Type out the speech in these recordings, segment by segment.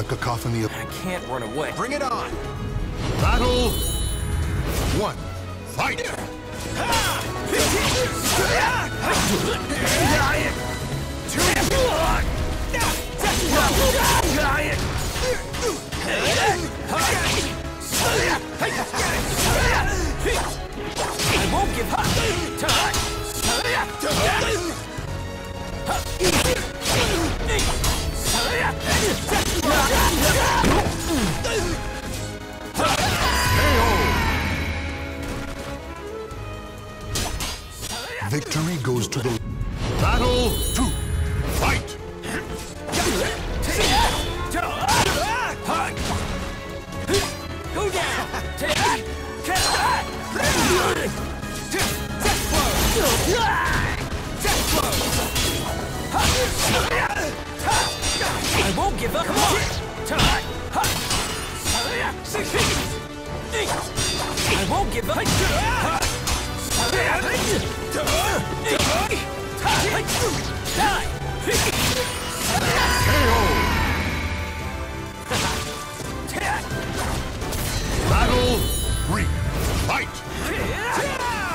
The cacophony of... I can't run away. Bring it on! Battle 1. Fight! I won't give up. Victory goes to the... Battle 2. Fight! Go down! I won't give up! Come on! I won't give up! Battle 3. Fight!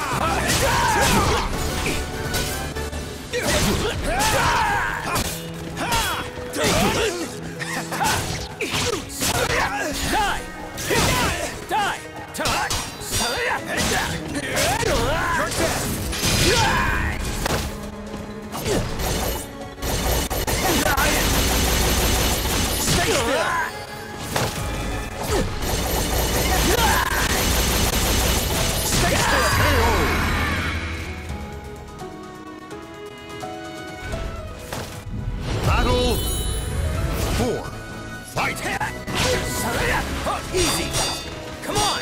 Battle 4. Fight! Easy! Come on!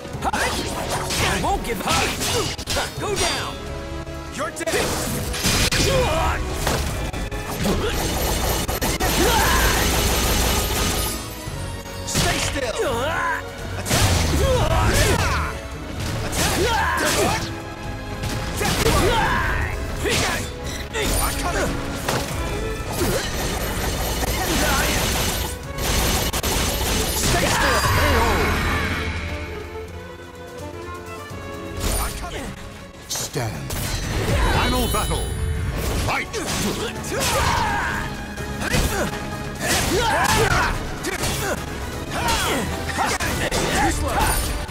I won't give up! Go down! You're dead! Stay still! I'm coming! Stay still! I'm coming! Stand. Final battle. Fight! Too slow!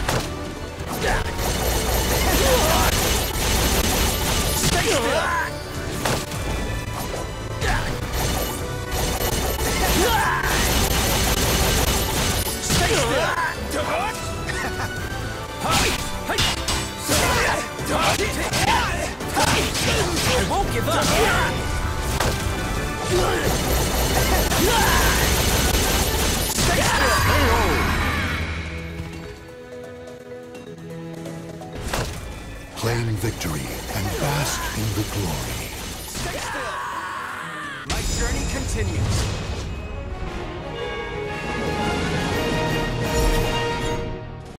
Stay still! Stay I won't give up! Stay still! Claim victory and bask in the glory. Stay still! My journey continues.